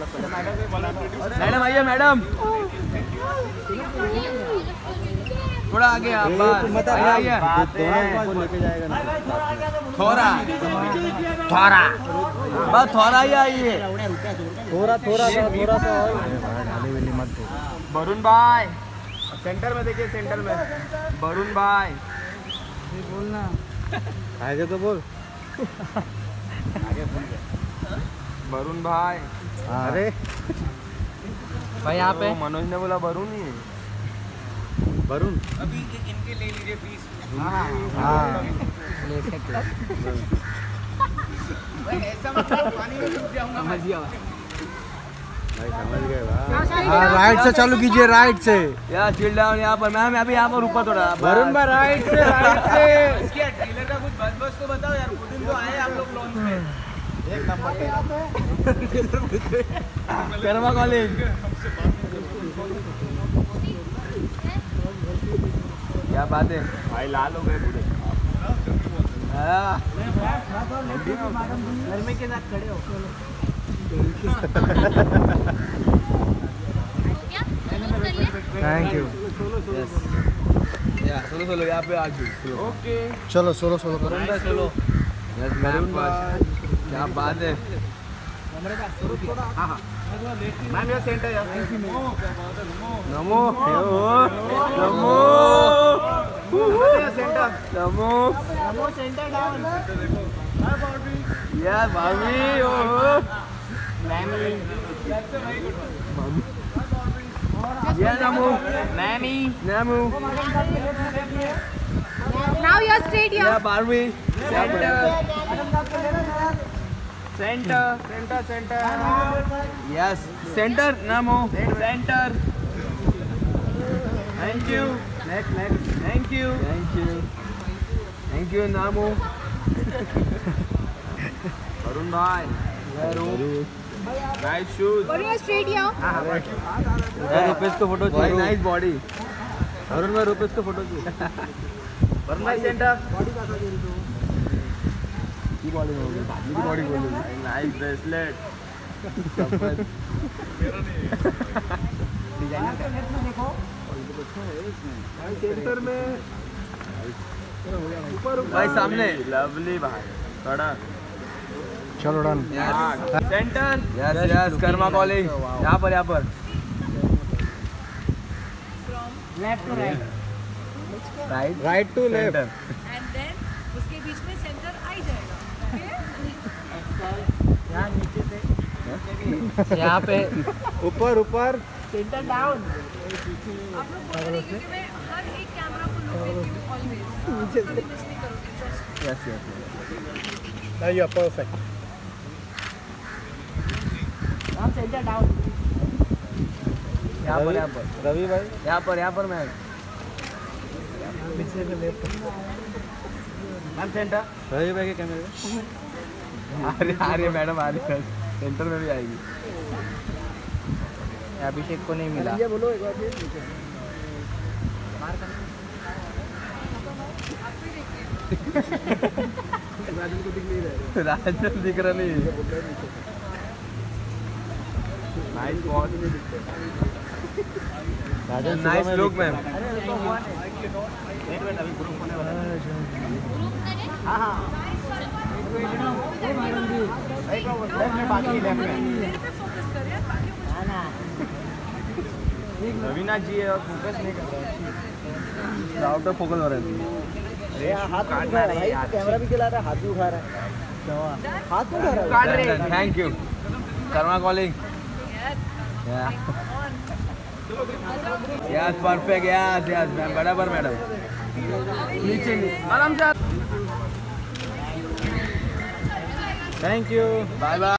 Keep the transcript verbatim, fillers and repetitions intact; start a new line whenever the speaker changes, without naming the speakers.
Madam आइए madam, थोड़ा आगे आप आइए। थोड़ा थोड़ा बस थोड़ा ही आइए,
थोड़ा थोड़ा सा थोड़ा सा और मत दो।
वरुण भाई सेंटर में देखिए, सेंटर में वरुण भाई बोलना
आगे तो बोल।
आगे बोल वरुण भाई।
अरे
भाई यहाँ पे मनोज ने बोला वरुण ही है।
वरुण
अभी इनके ले लीजिए बीस।
हाँ
ले सकते भाई, ऐसा मतलब पानी में डूब जाऊंगा मैं।
भाई समझ गए। हाँ राइट से चालू कीजिए, राइट से।
यार चिल डाउन यहाँ पर मैम, अभी यहाँ पर ऊपर थोड़ा
वरुण भाई राइट से, राइट से।
इसके ट्रेलर का कुछ बस बस तो बताओ यार, खुद तो आए आप लोग लॉन्च में। एक नंबर कर्मा कॉलेज। क्या बात है भाई, लाल हो गए पूरे। गर्मी के साथ खड़े हो।
Thank you.
सोलो सोलो यहाँ पे आज ओके।
चलो सोलो सोलो करो।
सोलो यस मैम, क्या बात है। मैम ये सेंटर है। Namo Namo centre, Namo Namo centre down. यार भाभी ओहो मैमी, या नमो मैमी नमो।
Now you are straight here.
या बारहवीं centre centre centre centre yes centre Namo centre. Thank you next next thank you thank you thank you Namo. Varun भाई nice shoes.
But you are straight here.
Rupesh को photo चाहिए।
Nice body.
Varun भाई रुपेश को photo चाहिए।
वरुण भाई centre की बॉडी बोल रही, की बॉडी बोल रही। Nice bracelet. डिजाइनर देखो सेंटर में ऊपर भाई सामने लवली भाई खड़ा।
चलो done.
Centre yes yes karma calling. यहाँ पर यहाँ पर left to right, right
right to left.
And then उसके बीच में सेंटर आ ही जाएगा।
यहाँ नीचे से यहाँ पे
ऊपर ऊपर
सेंटर डाउन।
आप लोग बोल रहे हैं क्योंकि मैं हर एक कैमरा को लुक देती हूँ ऑलवेज। कभी मिस नहीं करूँगी, trust.
Yes yes
Now you are perfect.
Centre down. यहाँ पर यहाँ पर
रवि भाई
यहाँ पर यहाँ पर मैम
पीछे से लेफ्ट।
Ma'am centre.
रवि भाई के कैमरे में।
अरे आ रही है मैडम, आ रही है सेंटर में भी आएगी। अभिषेक को नहीं मिला। ये बोलो एक बार राजन दिख रहा नहीं। नाइस बहुत नाइस लुक मैम। हाँ हाँ रवीना जी है और फोकस नहीं कर रहा। आउट ऑफ फोकस हो रहा है।
अरे हाथ उठा रहा है, कैमरा भी चला रहा है, हाथ भी उठा रहा है। हाथ उठा रहा है।
Thank you karma calling. Yes perfect yes yes ma'am बराबर मैडम। नीचे आराम से।
Thank you
bye bye.